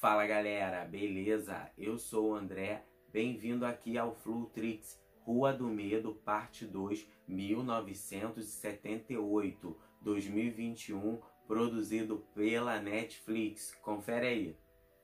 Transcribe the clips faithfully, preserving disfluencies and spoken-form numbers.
Fala galera, beleza? Eu sou o André, bem-vindo aqui ao Flutrix, Rua do Medo, parte dois, mil novecentos e setenta e oito, dois mil e vinte e um, produzido pela Netflix. Confere aí.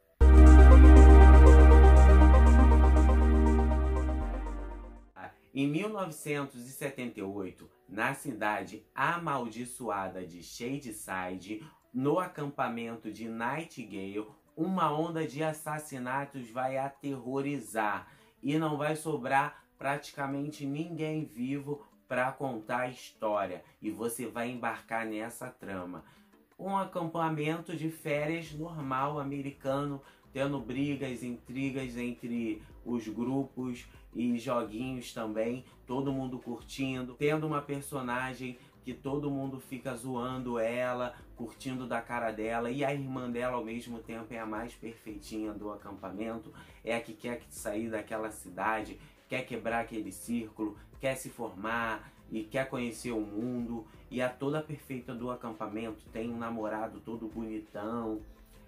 Em mil novecentos e setenta e oito, na cidade amaldiçoada de Shadyside, no acampamento de Nightingale, uma onda de assassinatos vai aterrorizar e não vai sobrar praticamente ninguém vivo para contar a história, e você vai embarcar nessa trama. Um acampamento de férias normal americano, tendo brigas, intrigas entre os grupos e joguinhos também, todo mundo curtindo, tendo uma personagem que todo mundo fica zoando ela, curtindo da cara dela, e a irmã dela ao mesmo tempo é a mais perfeitinha do acampamento, é a que quer sair daquela cidade, quer quebrar aquele círculo, quer se formar e quer conhecer o mundo, e a toda perfeita do acampamento tem um namorado todo bonitão,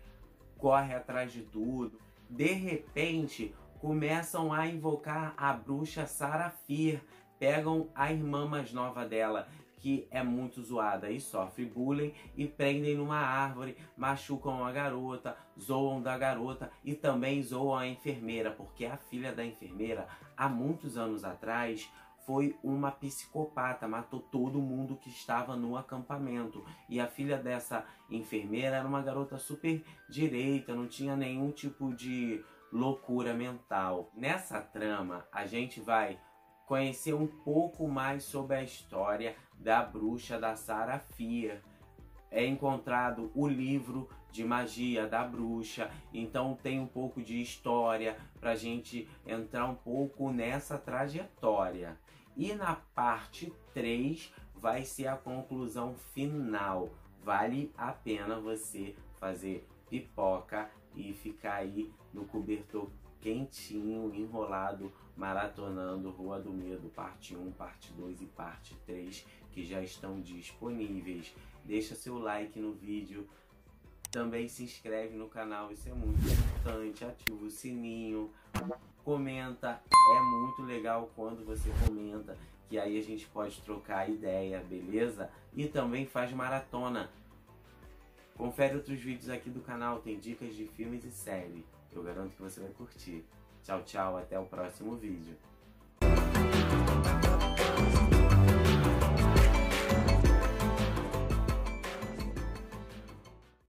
corre atrás de tudo. De repente, começam a invocar a bruxa Sarafir, pegam a irmã mais nova dela, que é muito zoada e sofre bullying, e prendem numa árvore, machucam a garota, zoam da garota e também zoam a enfermeira, porque a filha da enfermeira, há muitos anos atrás, foi uma psicopata, matou todo mundo que estava no acampamento. E a filha dessa enfermeira era uma garota super direita, não tinha nenhum tipo de loucura mental. Nessa trama, a gente vai conhecer um pouco mais sobre a história da bruxa da Sarafir. É encontrado o livro de magia da bruxa, então tem um pouco de história pra gente entrar um pouco nessa trajetória. E na parte três vai ser a conclusão final. Vale a pena você fazer pipoca e ficar aí no cobertor quentinho, enrolado, maratonando Rua do Medo, parte um, parte dois e parte três, que já estão disponíveis. Deixa seu like no vídeo, também se inscreve no canal, isso é muito importante, ativa o sininho, comenta, é muito legal quando você comenta, que aí a gente pode trocar ideia, beleza? E também faz maratona. Confere outros vídeos aqui do canal, tem dicas de filmes e séries. Eu garanto que você vai curtir. Tchau, tchau, até o próximo vídeo.